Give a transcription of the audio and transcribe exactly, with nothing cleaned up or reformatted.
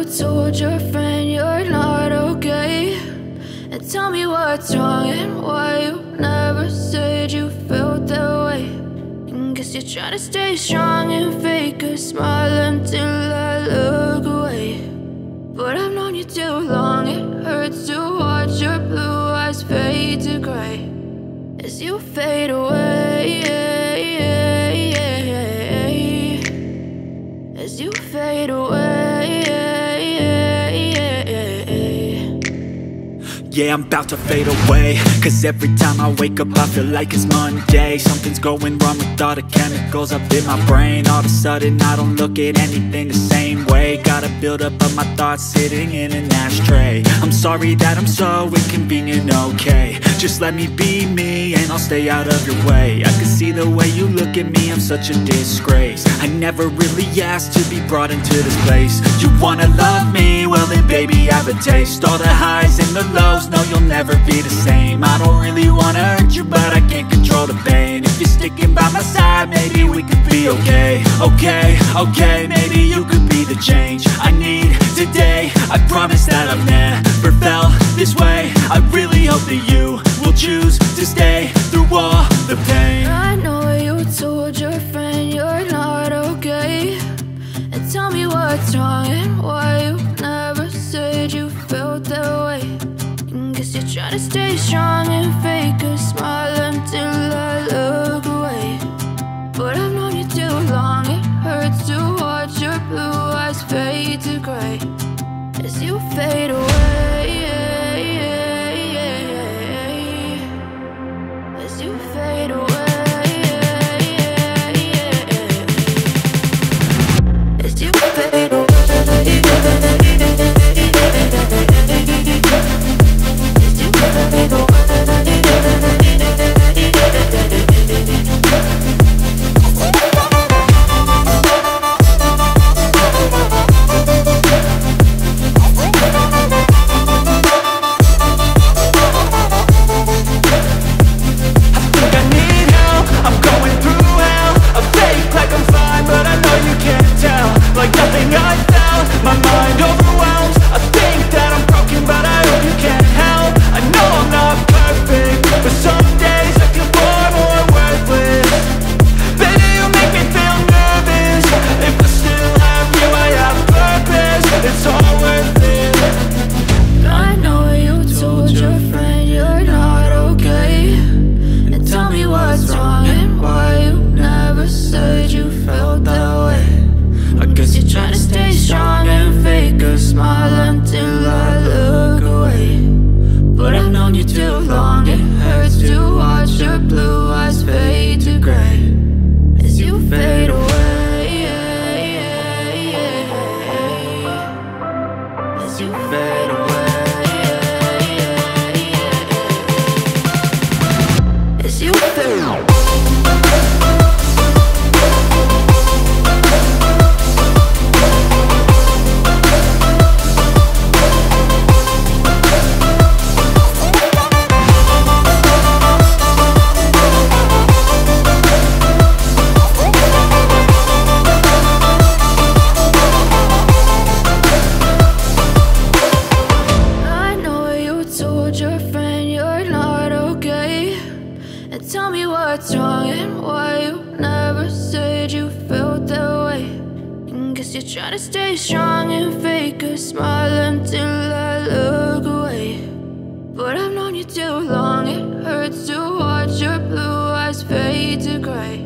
told your friend you're not okay, and tell me what's wrong and why you never said you felt that way. And guess you're trying to stay strong and fake a smile until I look away. But I've known you too long, it hurts to watch your blue eyes fade to gray as you fade away, as you fade away. Yeah, I'm about to fade away, cause every time I wake up I feel like it's Monday. Something's going wrong with all the chemicals up in my brain. All of a sudden I don't look at anything the same way. Gotta build up of my thoughts sitting in an ashtray. I'm sorry that I'm so inconvenient, okay. Just let me be me and I'll stay out of your way. I can see the way you look at me, I'm such a disgrace. I never really asked to be brought into this place. You wanna love me? Well then baby, have a taste. All the highs and the lows, no, you'll never be the same. I don't really wanna hurt you, but I can't control the pain. If you're sticking by my side, maybe we could be okay. Okay, okay, maybe you could be the change I need today. I promise that I've never felt this way. I really hope that you will choose to stay through all the pain. I know you told your friend you're not okay, and tell me what's wrong and why you never said you felt that way. Guess you're trying to stay strong and fake a smile until I look away. But I've known you too long, it hurts to watch your blue eyes fade to gray as you fade away, as you fade away, as you fade away. Tell me what's wrong and why you never said you felt that way. And guess you're trying to stay strong and fake a smile until I look away. But I've known you too long, it hurts to watch your blue eyes fade to gray